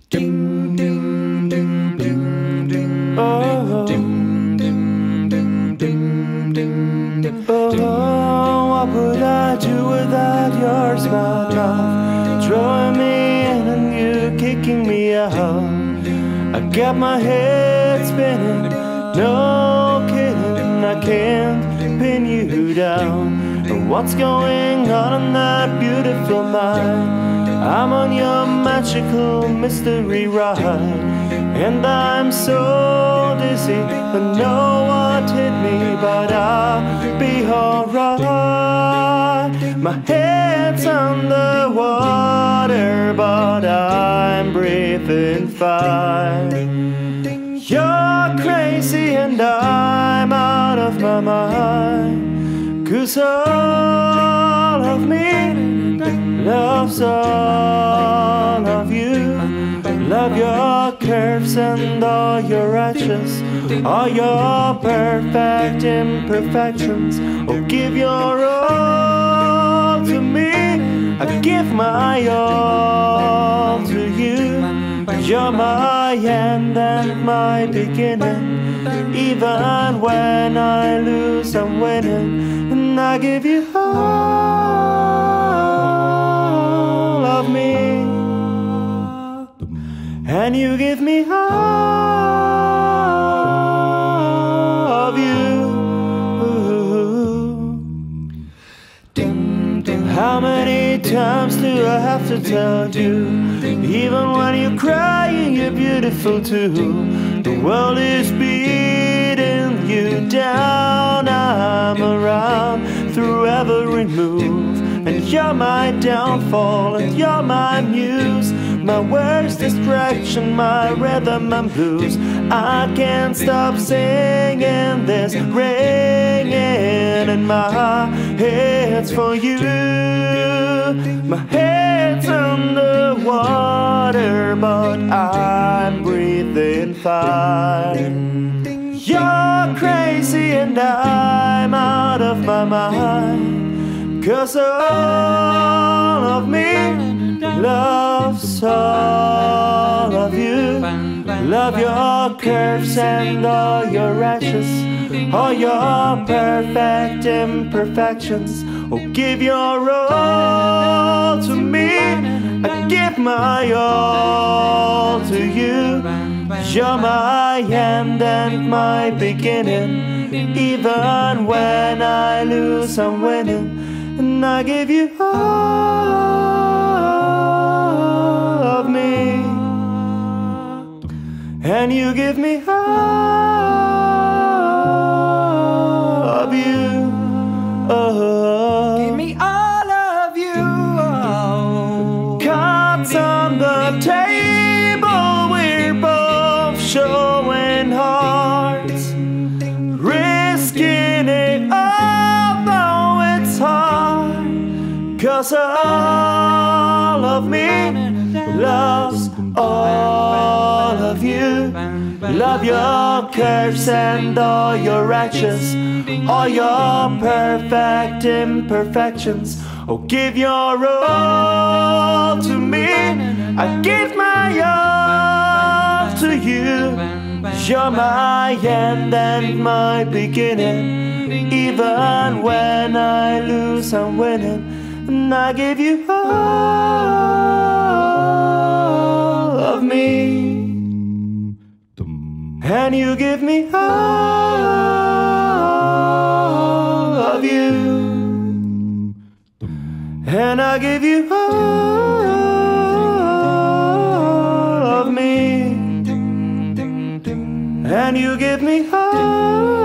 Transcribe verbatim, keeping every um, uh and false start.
Ding, ding, ding, ding, ding. Oh, ding, ding, ding, ding, ding. Oh, what would I do without your smart mouth? Drawing me in and you kicking me out. I got my head spinning, no kidding, I can't pin you down. What's going on in that beautiful mind? I'm on your magical mystery ride, and I'm so dizzy, I know what hit me, but I'll be alright. My head's underwater, but I'm breathing fine. You're crazy and I'm out of my mind, 'cause all of me loves all of you. Love your curves and all your edges, all your perfect imperfections. Oh, give your all to me, I give my all to you. You're my end and my beginning. Even when I lose, I'm winning, and I give you all of me, and you give me all of you. How many times do I have to tell you? Even when you're crying, you're beautiful too. The world is beating you down. I'm around through every move, and you're my downfall, and you're my muse, my worst distraction, my rhythm and blues. I can't stop singing this, ringing in my head's for you. My head's underwater, but I'm breathing fine. You're crazy and I'm out of my mind, 'cause all of me loves all of you. Love your curves and all your edges, all your perfect imperfections. Oh, give your all to me, I give my all to you. You're my end and my beginning. Even when I lose, I'm winning, and I give you all of me, and you give me all of you. Oh, give me all of you. Oh. Cards on the table, we're both showing hearts, risking it all though it's hard, 'cause all of me loves all of you. Love your curves and all your edges, all your perfect imperfections. Oh, give your all to me, I give my all to you. You're my end and my beginning. Even when I lose, I'm winning, and I give you all of me, and you give me all of you, and I give you all of me, and you give me all